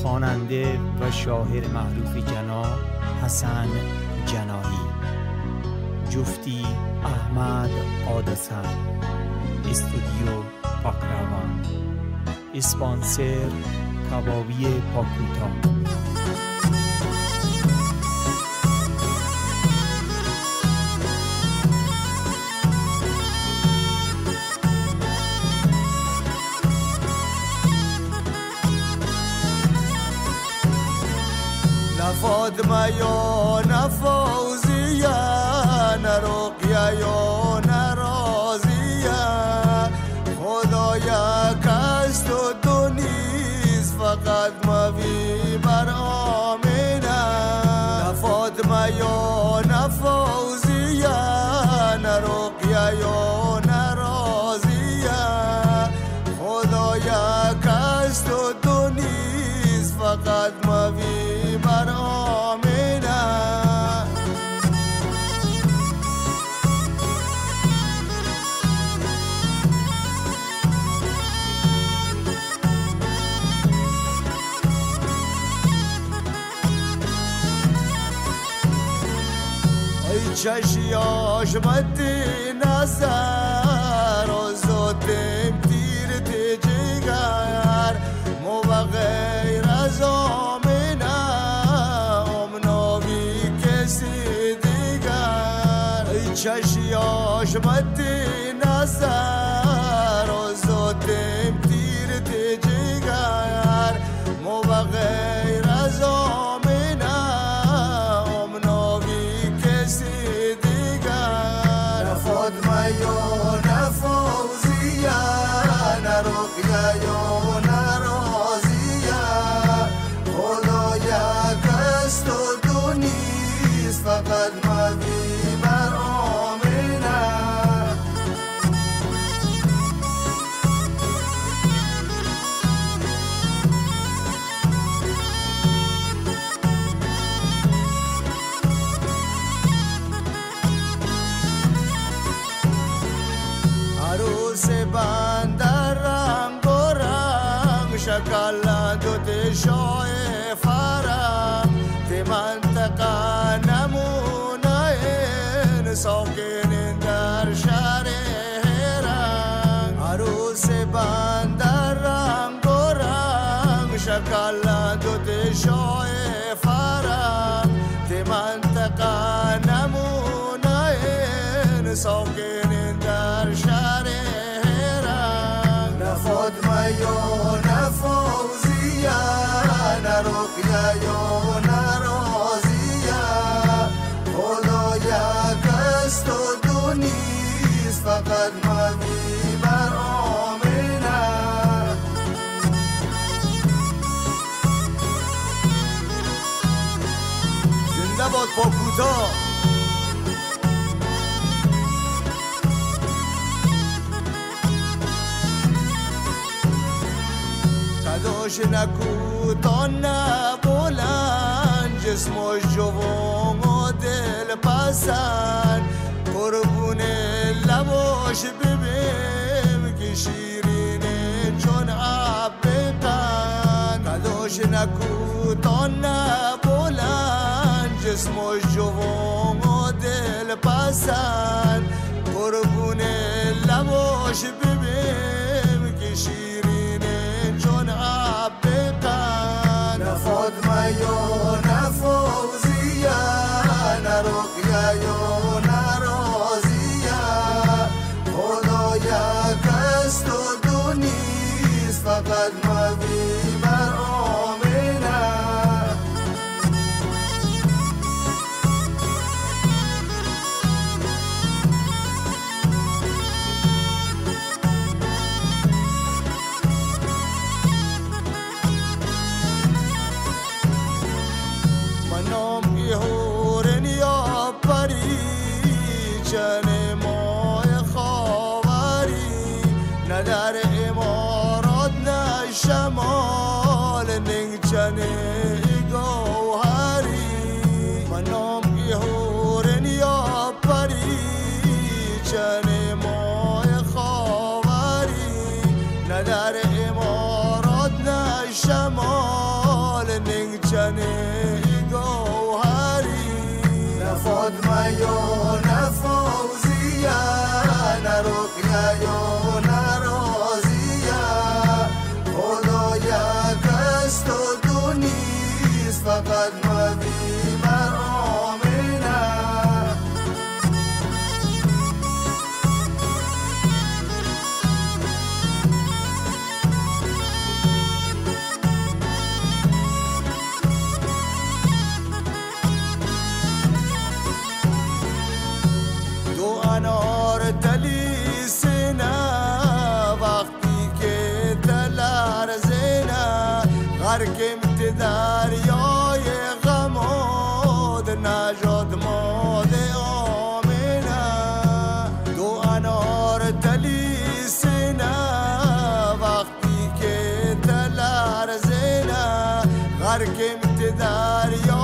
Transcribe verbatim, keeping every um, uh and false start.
خواننده و شاعر معروف جناب حسن جناحی، جفتی احمد قادسان، استودیو پاکروان، اسپانسر کبابی پاکوتا. نه فاطمه یا نه فوزیه، نه رقیه یا نه رازیه، خدا یک است و دو نیست، فقط موی بر آمینه. نه فاطمه یا نه فوزیه، نه رقیه یا نه رازیه، خدا یک است و دو نیست، فقط موی بر آمینه. ای چشیاش مدی نظر و زودم تیر تیجیگر مو بغیر از آمینه امناوی کسی دیگر. ای چشیاش مدی نظر و زودم تیر تیجیگر مو بغیر از آمینه امناوی کسی دیگر. نه فاطمه یا نه فوزیه، نه رقیه یا نه رازیه، خدا یک است و دو نیست، فقط موی بر آمینه. عروس بندر رنگ و رنگ شکلند و تشای فرنگ، تی منطقه نمونه این ساکن در شهر هرنگ. عروس بندر رنگ و رنگ شکلند و تشای فرنگ، تی منطقه نمونه این ساکن در شهر هرنگ. نه فاطمه یا نه فوزیه، نه رقیه یا نه رازیه، خدا یک است و دو نیست، فقط موی بر آمینه. زنده باد پاکوتا. کداش نکوتا نه بلند، جسم و جوان و دل پسند، قربون لباش ببین که شیرینه چون آب قند. کداش نکوتا نه بلند، جسم و جوان و دل پسند، قربون لباش ببین که شیرینه چون آب قند. نه فاطمه یا نه فوزیه، نه رقیه یا نه رازیه، خدا یک است و دو نیست، فقط موی بر آمینه. منام ایهورن یا پری چن ماه خاوری، نه در امارات نه شمال ننگ چن گوهری. منام ایهورن یا پری چن ماه خاوری، نه در امارات نه شمال غرقمت دریای غماد نجات ماد آمینه دو انار تلی سینه وقتی که تلرزینه غرقمت دریا